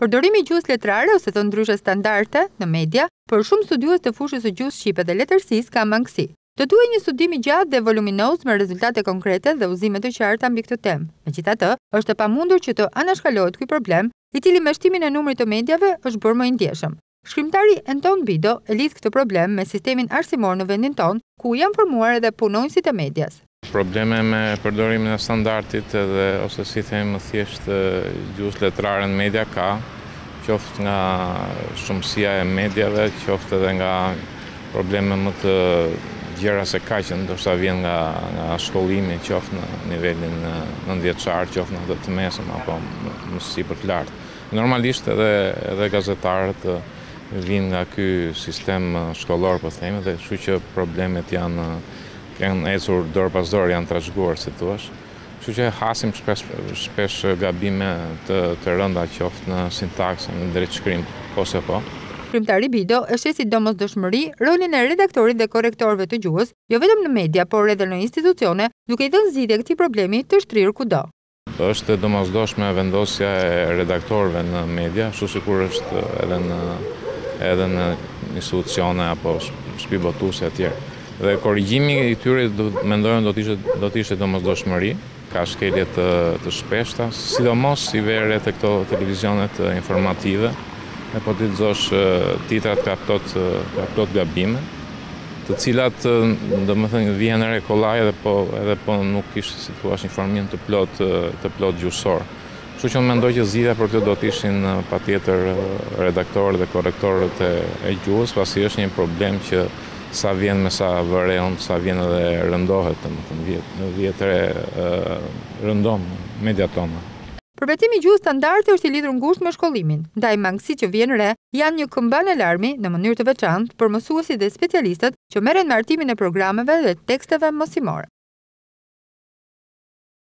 Përdorimi i gjuhës letrare ose të ndryshe standarde në media, për shumë studiues të fushës së gjuhës shqipe dhe letërsisë ka mangësi. Të duhej një studim i gjatë dhe voluminoz me rezultate konkrete dhe udhëzime të qarta mbi këtë temë. Megjithatë, është e pamundur që të anashkalohet ky problem, i cili me shtimin e numrit të mediave është bërë më i ndjeshëm. Shkrimtari Anton Bido e lidh këtë problem me sistemin arsimor në vendin tonë, ku janë formuar edhe punonësit e medias. Probleme me përdorimin e standardit edhe ose si them thjesht gjuhës letrare në media ka, qoftë nga shumësia e mediave, qoftë edhe nga probleme më të gjëra se kaq, ndoshta vjen nga shkollimi, qoftë në nivelin 9 vjeçar, qoftë në të mesëm apo më sipër të lartë. Normalisht edhe gazetarët vinë nga ky sistem shkollor, po themi, dhe kështu që problemet janë ecur dorë pas dorë, janë trashëguar, si thua. Kështu që hasim shpesh gabime të rënda, qoftë në sintaksë, në drejtshkrim, ose po. Shkrimtari Bido e sheh si domosdoshmëri rolin e redaktorit dhe korrektorëve të gjuhës, jo vetëm në media, por edhe në institucione, duke i dhënë zgjidhje këtij problemi të shtrirë kudo. Është domosdoshme vendosja e redaktorëve në media, ashtu sikur është edhe në institucione apo shtëpi botuese e tjerë. Dhe korrigjimi i tyre mendojmë do të ishte domosdoshmëri, ka shkelje të shpeshta, sidomos i verë të këto televizionet informative, e po ti lexosh titrat ka plot gabime, të cilat domethënë vjen re kollaj edhe po nuk ishte, si thua, informim të plot gjuhësor. Kështu që mendoj që zgjidhja për këtë do të ishin patjetër redaktorët dhe korrektorët e gjuhës, pasi është një problem që sa vjen me sa vëreon, sa vjen edhe rëndohet, domethënë vjetre rëndon media tona. Përvetimi i gjuhës standarde është i lidhur ngushtë me shkollimin, ndaj mangësitë që vjen re janë një këmbën alarmi në mënyrë të veçantë për mësuesit dhe specialistët që merren me hartimin e programeve dhe teksteve mësimore.